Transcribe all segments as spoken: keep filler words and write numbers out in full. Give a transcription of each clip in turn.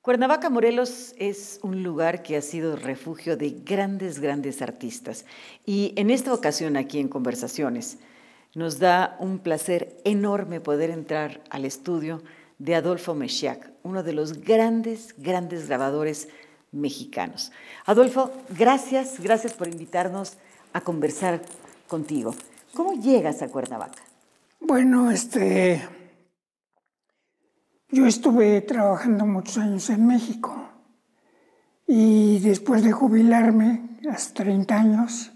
Cuernavaca, Morelos, es un lugar que ha sido refugio de grandes, grandes artistas. Y en esta ocasión, aquí en Conversaciones, nos da un placer enorme poder entrar al estudio de Adolfo Mesías, uno de los grandes, grandes grabadores mexicanos. Adolfo, gracias, gracias por invitarnos a conversar contigo. ¿Cómo llegas a Cuernavaca? Bueno, este, yo estuve trabajando muchos años en México y después de jubilarme, hace treinta años,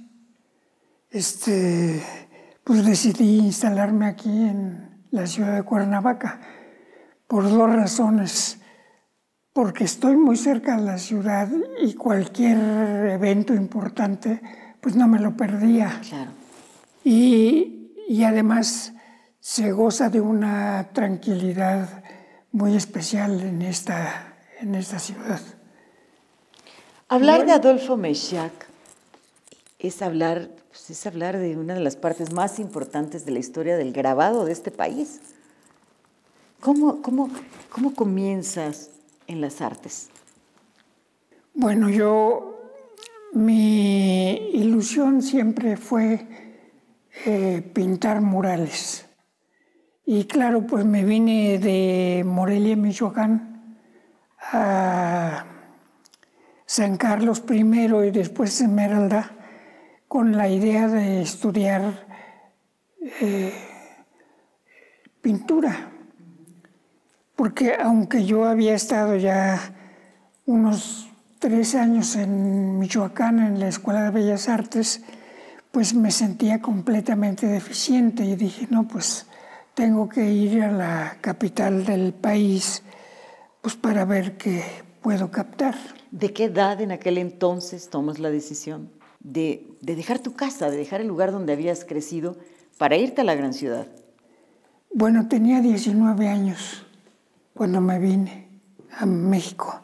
este, pues decidí instalarme aquí en la ciudad de Cuernavaca por dos razones. Porque estoy muy cerca de la ciudad y cualquier evento importante, pues no me lo perdía. Claro. Y, y además se goza de una tranquilidad muy especial en esta, en esta ciudad. Hablar Bueno, de Adolfo Mesías es hablar, pues es hablar de una de las partes más importantes de la historia del grabado de este país. ¿Cómo, cómo, cómo comienzas en las artes? Bueno, yo, mi ilusión siempre fue eh, pintar murales. Y claro, pues me vine de Morelia, Michoacán, a San Carlos primero y después Esmeralda, con la idea de estudiar eh, pintura. Porque aunque yo había estado ya unos tres años en Michoacán, en la Escuela de Bellas Artes, pues me sentía completamente deficiente y dije, no, pues tengo que ir a la capital del país pues para ver qué puedo captar. ¿De qué edad en aquel entonces tomas la decisión de, de dejar tu casa, de dejar el lugar donde habías crecido para irte a la gran ciudad? Bueno, tenía diecinueve años cuando me vine a México.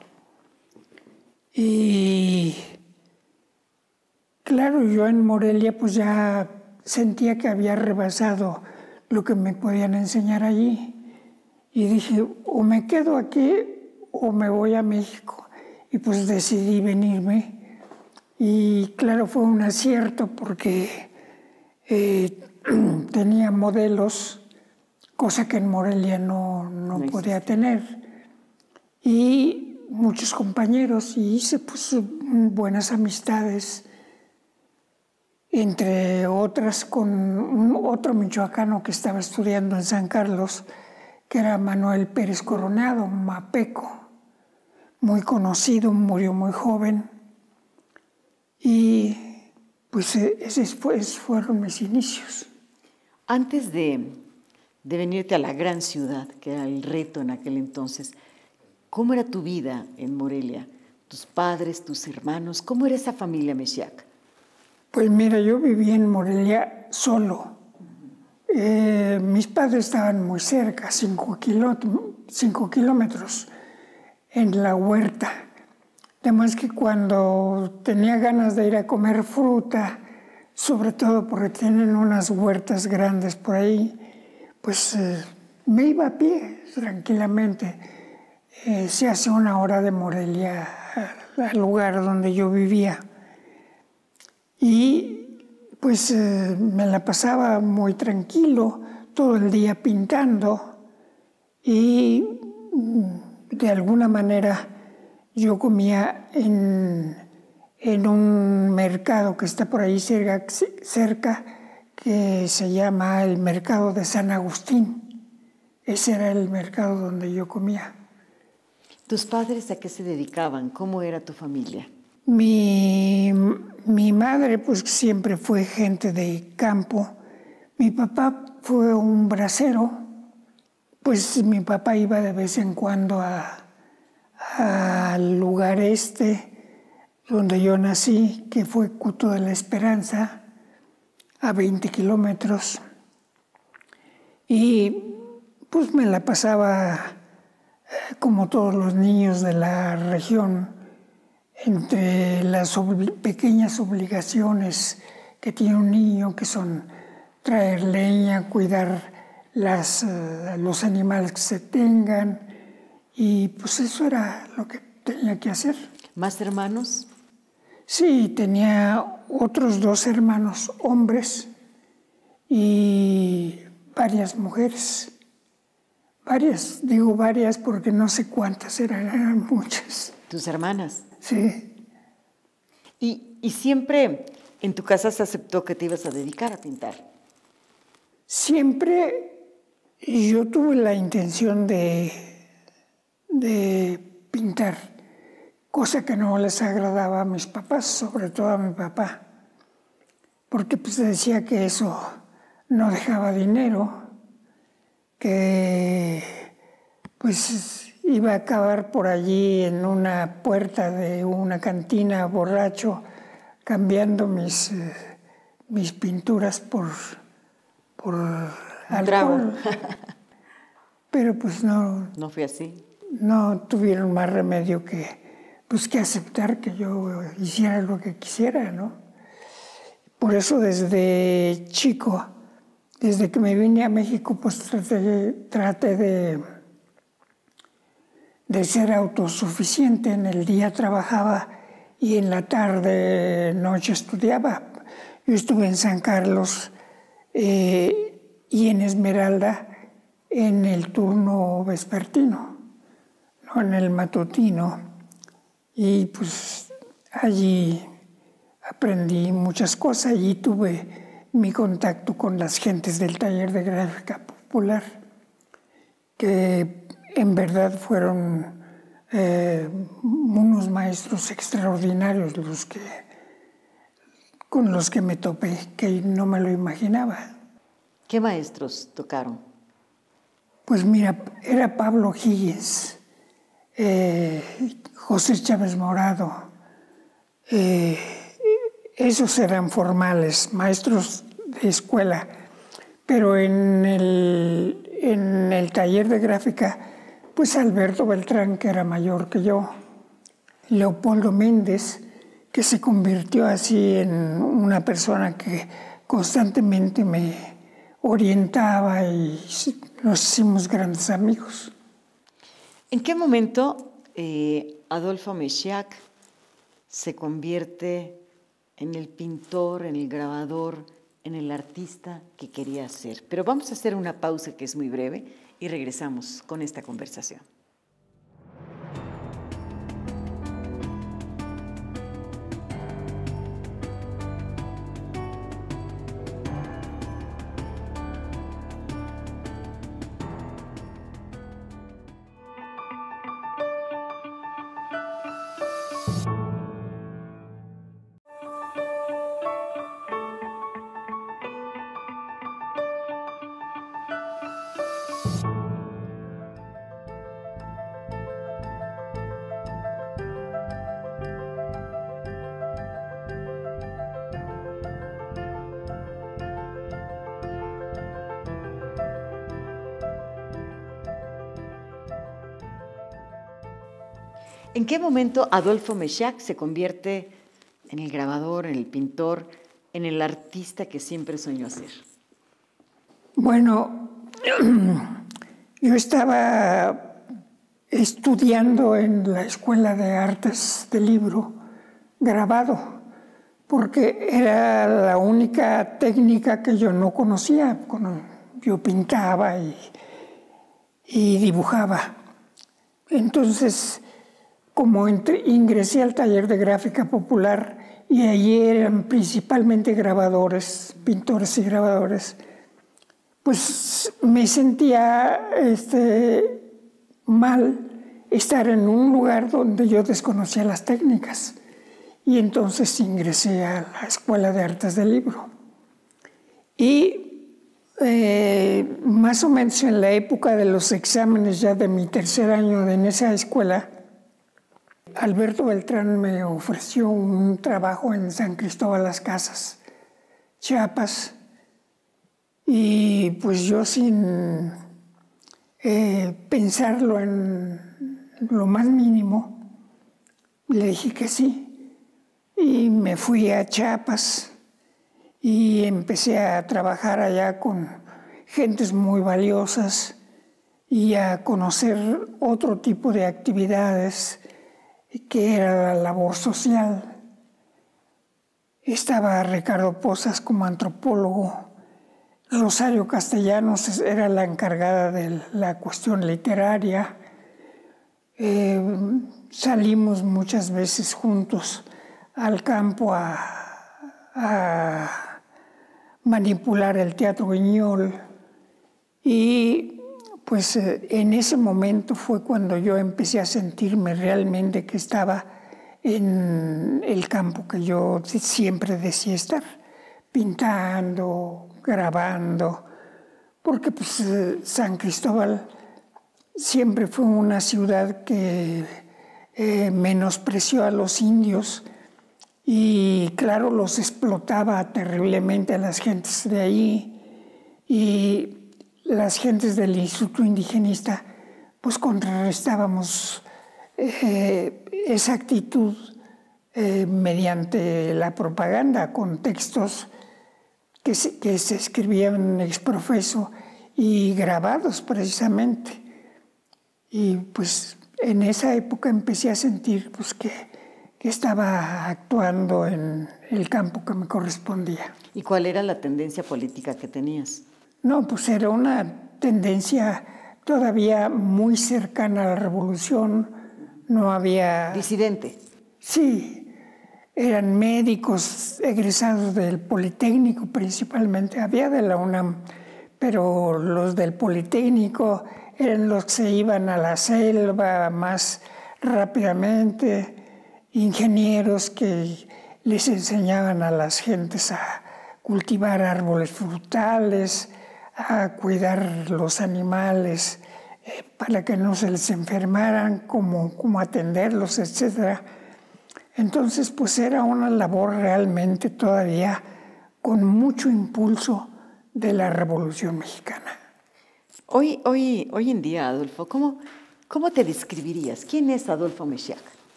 Y claro, yo en Morelia pues ya sentía que había rebasado lo que me podían enseñar allí. Y dije, o me quedo aquí o me voy a México. Y pues decidí venirme. Y claro, fue un acierto porque eh, tenía modelos, cosa que en Morelia no, no, no podía tener. Y muchos compañeros, y hice pues buenas amistades, entre otras con un otro michoacano que estaba estudiando en San Carlos, que era Manuel Pérez Coronado, mapeco, muy conocido, murió muy joven. Y pues esos fueron mis inicios. Antes de, de venirte a la gran ciudad, que era el reto en aquel entonces, ¿cómo era tu vida en Morelia? ¿Tus padres, tus hermanos? ¿Cómo era esa familia Mesías? Pues mira, yo vivía en Morelia solo. Eh, mis padres estaban muy cerca, cinco, kiló, cinco kilómetros, en la huerta. Además que cuando tenía ganas de ir a comer fruta, sobre todo porque tienen unas huertas grandes por ahí, pues eh, me iba a pie tranquilamente. Eh, se hace una hora de Morelia al lugar donde yo vivía. Y pues eh, me la pasaba muy tranquilo, todo el día pintando. Y de alguna manera yo comía en, en un mercado que está por ahí cerca, cerca, que se llama el Mercado de San Agustín. Ese era el mercado donde yo comía. ¿Tus padres a qué se dedicaban? ¿Cómo era tu familia? Mi, mi madre pues siempre fue gente de campo. Mi papá fue un bracero. Pues mi papá iba de vez en cuando a, al lugar este donde yo nací, que fue Cuto de la Esperanza, a veinte kilómetros. Y pues me la pasaba como todos los niños de la región, entre las ob- pequeñas obligaciones que tiene un niño, que son traer leña, cuidar las, uh, los animales que se tengan, Y pues eso era lo que tenía que hacer. ¿Más hermanos? Sí, tenía otros dos hermanos hombres y varias mujeres. Varias, digo varias porque no sé cuántas eran, eran muchas. ¿Tus hermanas? Sí. ¿Y, y siempre en tu casa se aceptó que te ibas a dedicar a pintar? Siempre yo tuve la intención de, de pintar, cosa que no les agradaba a mis papás, sobre todo a mi papá, porque pues decía que eso no dejaba dinero, que pues iba a acabar por allí en una puerta de una cantina borracho, cambiando mis, eh, mis pinturas por, por alcohol. Pero pues no... No fue así. No tuvieron más remedio que, pues, que aceptar que yo hiciera lo que quisiera, ¿no? Por eso desde chico, desde que me vine a México, pues traté, traté de, de ser autosuficiente. En el día trabajaba y en la tarde, noche estudiaba. Yo estuve en San Carlos eh, y en Esmeralda en el turno vespertino, no en el matutino. Y pues allí aprendí muchas cosas. Allí tuve mi contacto con las gentes del taller de gráfica popular, que en verdad fueron eh, unos maestros extraordinarios los que, con los que me topé, que no me lo imaginaba. ¿Qué maestros tocaron? Pues mira, era Pablo Higgins, eh, José Chávez Morado. Eh, esos eran formales, maestros de escuela. Pero en el, en el taller de gráfica, pues Alberto Beltrán, que era mayor que yo, Leopoldo Méndez, que se convirtió así en una persona que constantemente me orientaba y nos hicimos grandes amigos. ¿En qué momento eh, Adolfo Mesíac se convierte en el pintor, en el grabador, en el artista que quería ser? Pero vamos a hacer una pausa que es muy breve y regresamos con esta conversación. ¿En qué momento Adolfo Mesíac se convierte en el grabador, en el pintor, en el artista que siempre soñó ser? Bueno, yo estaba estudiando en la Escuela de Artes del Libro, grabado, porque era la única técnica que yo no conocía. Yo pintaba y, y dibujaba. Entonces, como entré, ingresé al taller de gráfica popular y allí eran principalmente grabadores, pintores y grabadores, pues me sentía este, mal estar en un lugar donde yo desconocía las técnicas. Y entonces ingresé a la Escuela de Artes del Libro. Y eh, más o menos en la época de los exámenes ya de mi tercer año en esa escuela, Alberto Beltrán me ofreció un trabajo en San Cristóbal Las Casas, Chiapas, y pues yo sin eh, pensarlo en lo más mínimo, le dije que sí, y me fui a Chiapas y empecé a trabajar allá con gentes muy valiosas y a conocer otro tipo de actividades que era la labor social. Estaba Ricardo Posas como antropólogo. Rosario Castellanos era la encargada de la cuestión literaria. Eh, salimos muchas veces juntos al campo a, a manipular el Teatro Guiñol. Y pues eh, en ese momento fue cuando yo empecé a sentirme realmente que estaba en el campo que yo siempre decía estar, pintando, grabando, porque pues eh, San Cristóbal siempre fue una ciudad que eh, menospreció a los indios y claro, los explotaba terriblemente a las gentes de ahí, y las gentes del Instituto Indigenista pues contrarrestábamos eh, esa actitud eh, mediante la propaganda, con textos que se, que se escribían ex profeso y grabados precisamente. Y pues en esa época empecé a sentir pues, que, que estaba actuando en el campo que me correspondía. ¿Y cuál era la tendencia política que tenías? No, pues era una tendencia todavía muy cercana a la revolución. No había... Disidente. Sí, eran médicos egresados del Politécnico principalmente. Había de la UNAM, pero los del Politécnico eran los que se iban a la selva más rápidamente, ingenieros que les enseñaban a las gentes a cultivar árboles frutales, a cuidar los animales eh, para que no se les enfermaran, cómo, cómo atenderlos, etcétera. Entonces, pues era una labor realmente todavía con mucho impulso de la Revolución Mexicana. Hoy, hoy, hoy en día, Adolfo, ¿cómo, ¿cómo te describirías? ¿Quién es Adolfo Mesías?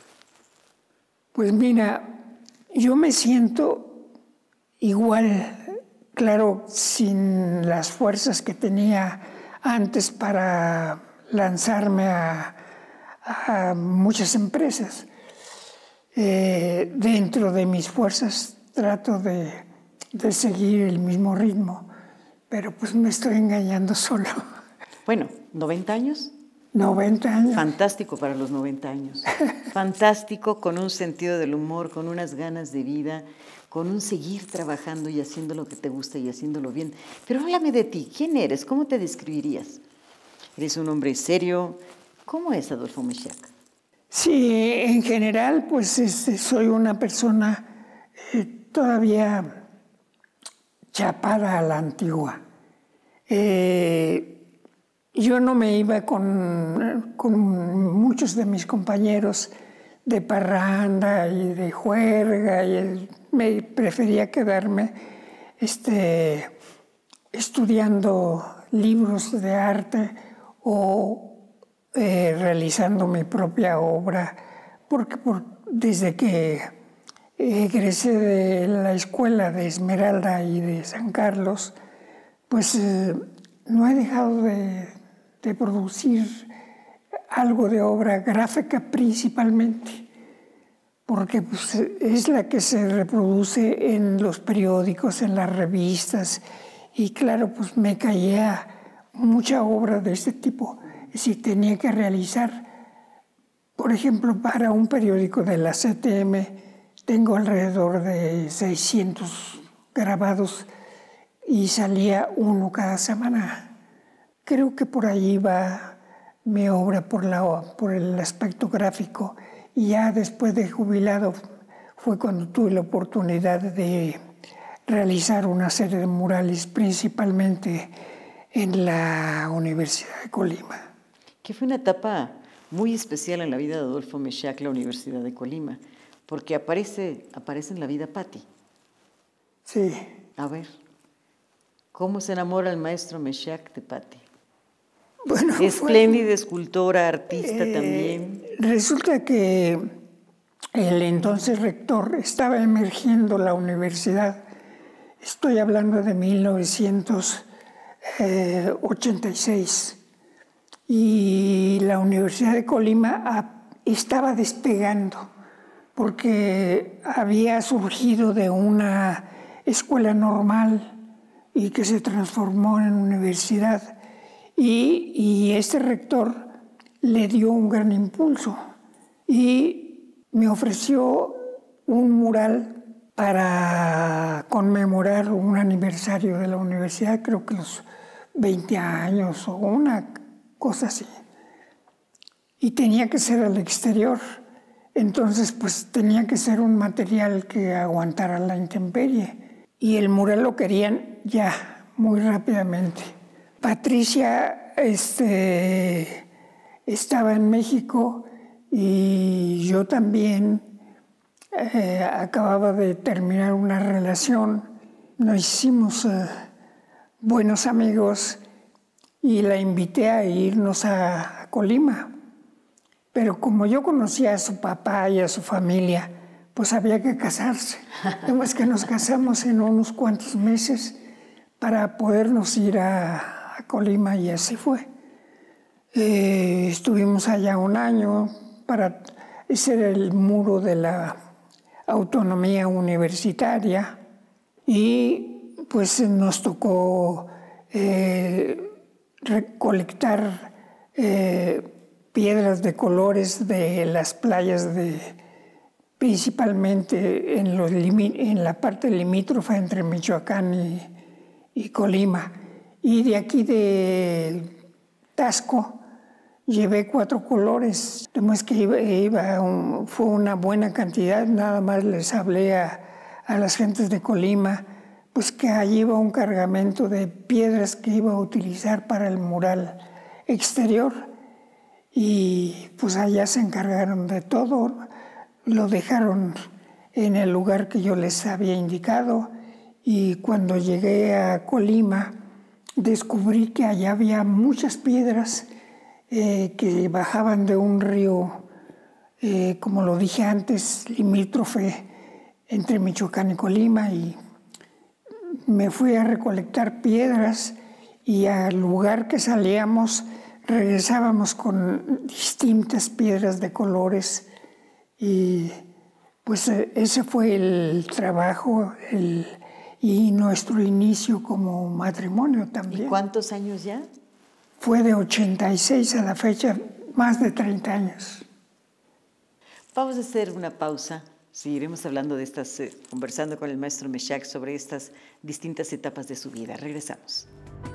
Pues mira, yo me siento igual, claro, sin las fuerzas que tenía antes para lanzarme a, a muchas empresas. Eh, dentro de mis fuerzas trato de, de seguir el mismo ritmo, pero pues me estoy engañando solo. Bueno, ¿noventa años? noventa años. Fantástico para los noventa años. Fantástico, con un sentido del humor, con unas ganas de vida, con un seguir trabajando y haciendo lo que te gusta y haciéndolo bien. Pero háblame de ti. ¿Quién eres? ¿Cómo te describirías? ¿Eres un hombre serio? ¿Cómo es Adolfo Mesías? Sí, en general, pues este, soy una persona eh, todavía chapada a la antigua. Eh, yo no me iba con, con muchos de mis compañeros de parranda y de juerga, y me prefería quedarme este, estudiando libros de arte o Eh, realizando mi propia obra, porque por, desde que egresé de la escuela de Esmeralda y de San Carlos, pues eh, no he dejado de, de producir algo de obra gráfica principalmente, porque pues, es la que se reproduce en los periódicos, en las revistas, y claro, pues me caía mucha obra de este tipo. Si tenía que realizar, por ejemplo, para un periódico de la C T M, tengo alrededor de seiscientos grabados y salía uno cada semana. Creo que por ahí va mi obra por, la, por el aspecto gráfico, y ya después de jubilado fue cuando tuve la oportunidad de realizar una serie de murales, principalmente en la Universidad de Colima. Que fue una etapa muy especial en la vida de Adolfo Mesías, la Universidad de Colima, porque aparece, aparece en la vida Patti. Sí. A ver, ¿cómo se enamora el maestro Mesías de Patti? Bueno, espléndida fue, escultora, artista eh, también. Resulta que el entonces rector estaba emergiendo la universidad. Estoy hablando de mil novecientos ochenta y seis. y la Universidad de Colima estaba despegando porque había surgido de una escuela normal y que se transformó en universidad. Y, y este rector le dio un gran impulso y me ofreció un mural para conmemorar un aniversario de la universidad, creo que los veinte años o una cosa así. Y tenía que ser al exterior. Entonces, pues tenía que ser un material que aguantara la intemperie. Y el mural lo querían ya, muy rápidamente. Patricia este, estaba en México y yo también eh, acababa de terminar una relación. Nos hicimos eh, buenos amigos y la invité a irnos a, a Colima. Pero como yo conocía a su papá y a su familia, pues había que casarse. Además que nos casamos en unos cuantos meses para podernos ir a, a Colima y así fue. Eh, estuvimos allá un año para hacer el muro de la autonomía universitaria y pues nos tocó eh, recolectar eh, piedras de colores de las playas, de, principalmente en, los en la parte limítrofa entre Michoacán y, y Colima. Y de aquí de Taxco llevé cuatro colores. Además que iba, iba un, fue una buena cantidad, nada más les hablé a, a las gentes de Colima, pues que allí iba un cargamento de piedras que iba a utilizar para el mural exterior. Y pues allá se encargaron de todo, lo dejaron en el lugar que yo les había indicado y cuando llegué a Colima descubrí que allá había muchas piedras eh, que bajaban de un río, eh, como lo dije antes, limítrofe entre Michoacán y Colima, y me fui a recolectar piedras y al lugar que salíamos regresábamos con distintas piedras de colores y pues ese fue el trabajo el, y nuestro inicio como matrimonio también. ¿Y cuántos años ya? Fue de ochenta y seis a la fecha, más de treinta años. Vamos a hacer una pausa. Seguiremos hablando de estas, eh, conversando con el maestro Meshack sobre estas distintas etapas de su vida. Regresamos.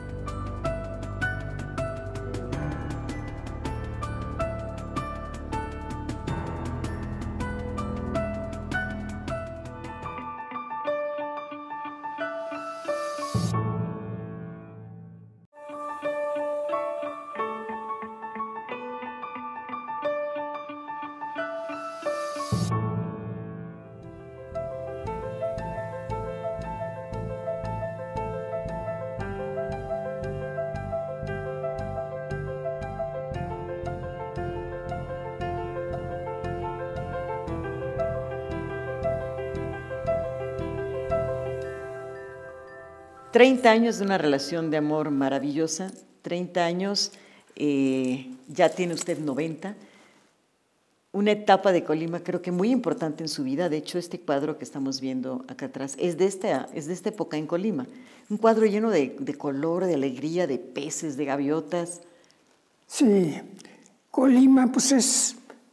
treinta años de una relación de amor maravillosa, treinta años, eh, ya tiene usted noventa, una etapa de Colima creo que muy importante en su vida. De hecho, este cuadro que estamos viendo acá atrás es de esta, es de esta época en Colima, un cuadro lleno de, de color, de alegría, de peces, de gaviotas. Sí, Colima pues es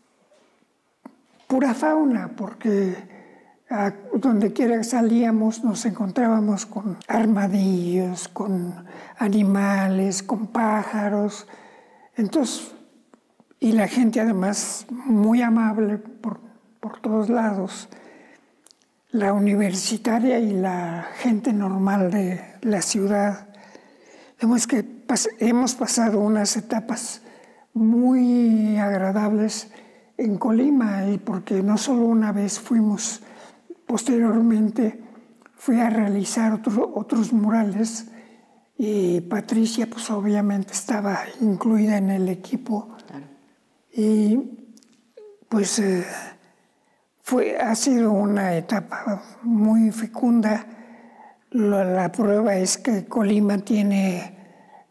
pura fauna, porque a donde quiera que salíamos nos encontrábamos con armadillos, con animales, con pájaros. Entonces, y la gente además muy amable por, por todos lados. La universitaria y la gente normal de la ciudad. Vemos que pas hemos pasado unas etapas muy agradables en Colima, y porque no solo una vez fuimos. Posteriormente fui a realizar otro, otros murales y Patricia pues obviamente estaba incluida en el equipo. Claro. Y pues eh, fue, ha sido una etapa muy fecunda. La, la prueba es que Colima tiene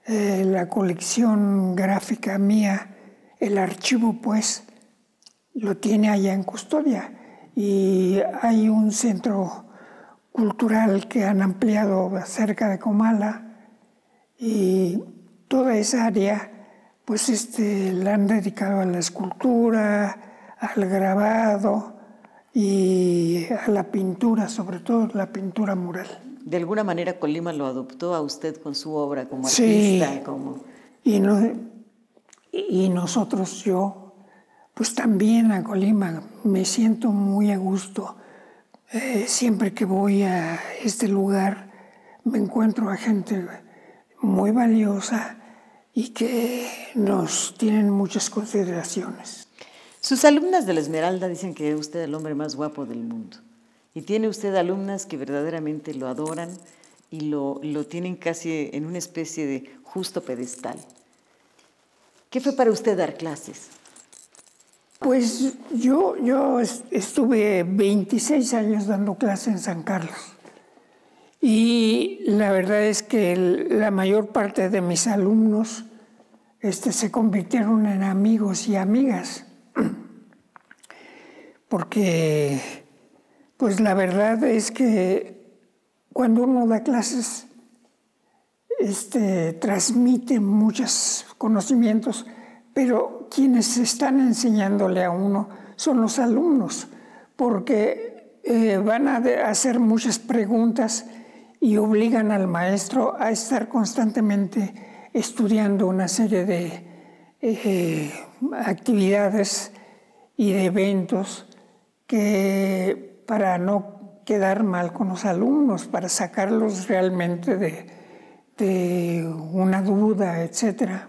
eh, la colección gráfica mía, el archivo pues, lo tiene allá en custodia. Y hay un centro cultural que han ampliado cerca de Comala y toda esa área pues este, la han dedicado a la escultura, al grabado y a la pintura, sobre todo la pintura mural. De alguna manera Colima lo adoptó a usted con su obra como artista. Sí, como... y, no, y nosotros, yo, pues también a Colima me siento muy a gusto. Eh, siempre que voy a este lugar me encuentro a gente muy valiosa y que nos tienen muchas consideraciones. Sus alumnas de la Esmeralda dicen que es usted el hombre más guapo del mundo. Y tiene usted alumnas que verdaderamente lo adoran y lo, lo tienen casi en una especie de justo pedestal. ¿Qué fue para usted dar clases? Pues yo, yo estuve veintiséis años dando clases en San Carlos. Y la verdad es que la mayor parte de mis alumnos este, se convirtieron en amigos y amigas. Porque, pues la verdad es que cuando uno da clases, este, transmite muchos conocimientos, pero quienes están enseñándole a uno son los alumnos, porque eh, van a hacer muchas preguntas y obligan al maestro a estar constantemente estudiando una serie de eh, actividades y de eventos que para no quedar mal con los alumnos, para sacarlos realmente de, de una duda, etcétera.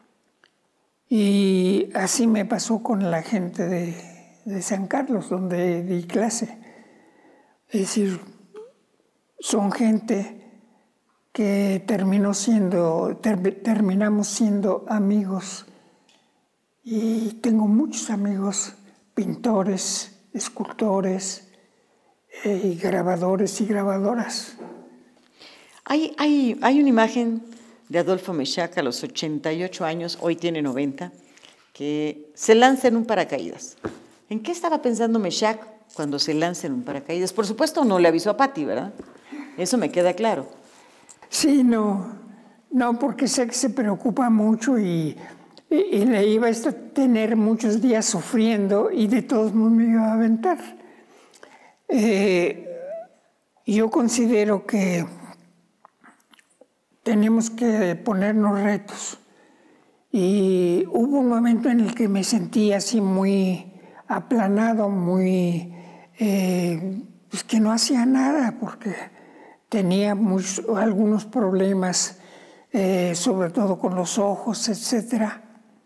Y así me pasó con la gente de, de San Carlos, donde di clase. Es decir, son gente que terminó siendo, ter, terminamos siendo amigos. Y tengo muchos amigos, pintores, escultores, eh, grabadores y grabadoras. Hay, hay, hay una imagen de Adolfo Meshack a los ochenta y ocho años, hoy tiene noventa, que se lanza en un paracaídas. ¿En qué estaba pensando Meshack cuando se lanza en un paracaídas? Por supuesto no le avisó a Patti, ¿verdad? Eso me queda claro. Sí, no, no, porque sé que se preocupa mucho y, y, y le iba a tener muchos días sufriendo y de todos modos me iba a aventar. Eh, yo considero que tenemos que ponernos retos. Y hubo un momento en el que me sentí así muy aplanado, muy... Eh, pues que no hacía nada porque tenía muchos, algunos problemas, eh, sobre todo con los ojos, etcétera.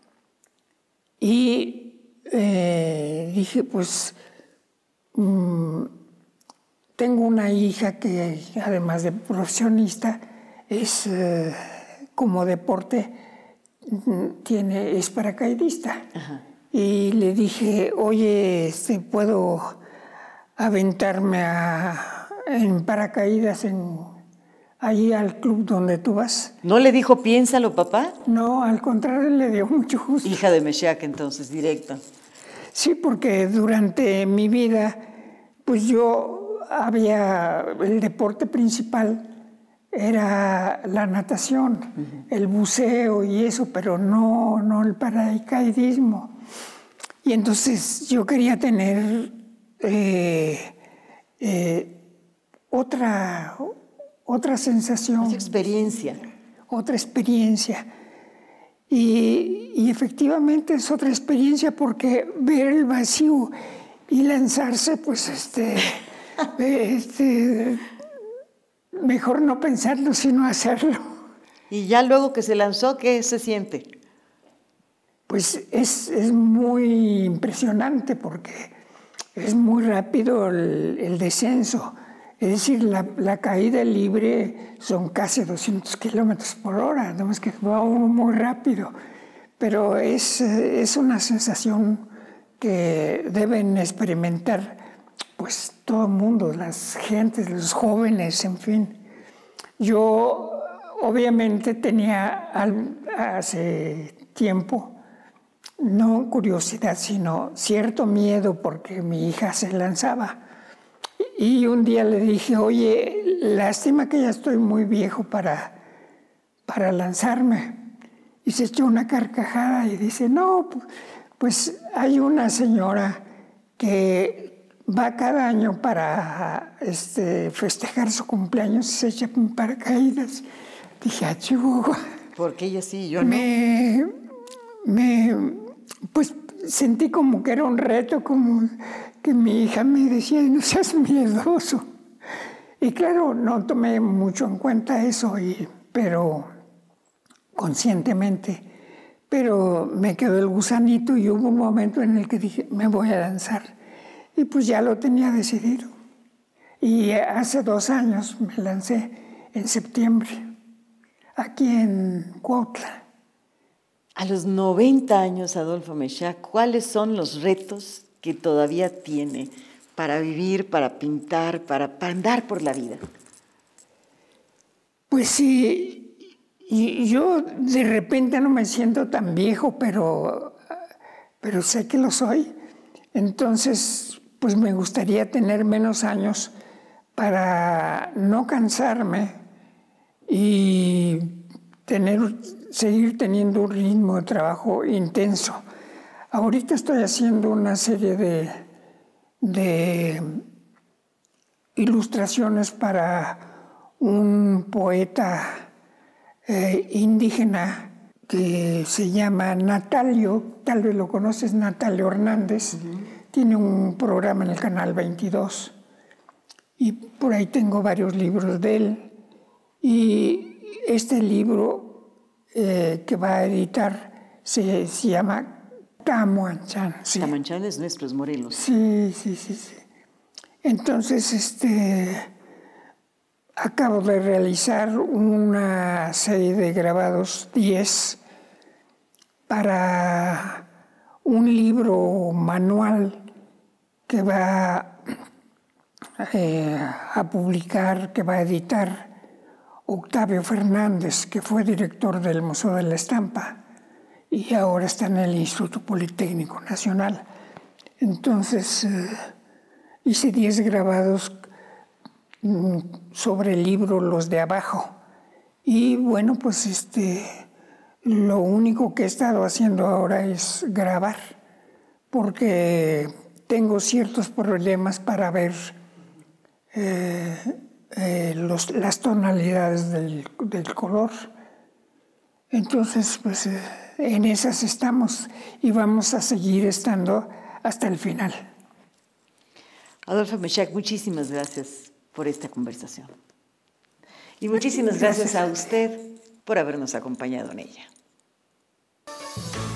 Y eh, dije, pues, mmm, tengo una hija que, además de profesionista, es eh, como deporte, tiene, es paracaidista. Ajá. Y le dije, oye, este, ¿puedo aventarme a, en paracaídas en, ahí al club donde tú vas? ¿No le dijo piénsalo, papá? No, al contrario, le dio mucho gusto. Hija de Meshack, entonces, directo. Sí, porque durante mi vida, pues yo había, el deporte principal era la natación, uh-huh. el buceo y eso, pero no, no el paracaidismo. Y entonces yo quería tener eh, eh, otra, otra sensación. Otra experiencia. Otra experiencia. Y, y efectivamente es otra experiencia porque ver el vacío y lanzarse, pues este... este mejor no pensarlo, sino hacerlo. Y ya luego que se lanzó, ¿qué se siente? Pues es, es muy impresionante porque es muy rápido el, el descenso. Es decir, la, la caída libre son casi doscientos kilómetros por hora, no es que va uno muy rápido. Pero es, es una sensación que deben experimentar pues todo el mundo, las gentes, los jóvenes, en fin. Yo obviamente tenía al, hace tiempo, no curiosidad, sino cierto miedo porque mi hija se lanzaba. Y un día le dije, oye, lástima que ya estoy muy viejo para, para lanzarme. Y se echó una carcajada y dice, no, pues hay una señora que va cada año para este, festejar su cumpleaños y se echa en paracaídas. Dije, achú. Porque ella sí, yo no. Me, me, pues sentí como que era un reto, como que mi hija me decía, no seas miedoso. Y claro, no tomé mucho en cuenta eso, y, pero conscientemente. Pero me quedó el gusanito y hubo un momento en el que dije, me voy a lanzar. Y pues ya lo tenía decidido. Y hace dos años me lancé en septiembre, aquí en Cuautla. A los noventa años, Adolfo Meshach, ¿cuáles son los retos que todavía tiene para vivir, para pintar, para, para andar por la vida? Pues sí, y yo de repente no me siento tan viejo, pero, pero sé que lo soy. Entonces, pues me gustaría tener menos años para no cansarme y tener, seguir teniendo un ritmo de trabajo intenso. Ahorita estoy haciendo una serie de, de ilustraciones para un poeta eh, indígena que se llama Natalio, tal vez lo conoces, Natalio Hernández. Uh-huh. Tiene un programa en el Canal veintidós y por ahí tengo varios libros de él. Y este libro eh, que va a editar se, se llama Tamuanchán. Sí. Tamuanchán es nuestros Morelos. Sí, sí, sí, sí. Entonces, este, acabo de realizar una serie de grabados diez para un libro manual que va eh, a publicar, que va a editar Octavio Fernández, que fue director del Museo de la Estampa y ahora está en el Instituto Politécnico Nacional. Entonces, eh, hice diez grabados mm, sobre el libro Los de Abajo. Y bueno, pues este, lo único que he estado haciendo ahora es grabar, porque tengo ciertos problemas para ver eh, eh, los, las tonalidades del, del color. Entonces, pues eh, en esas estamos y vamos a seguir estando hasta el final. Adolfo Meshach, muchísimas gracias por esta conversación. Y muchísimas gracias, gracias a usted por habernos acompañado en ella.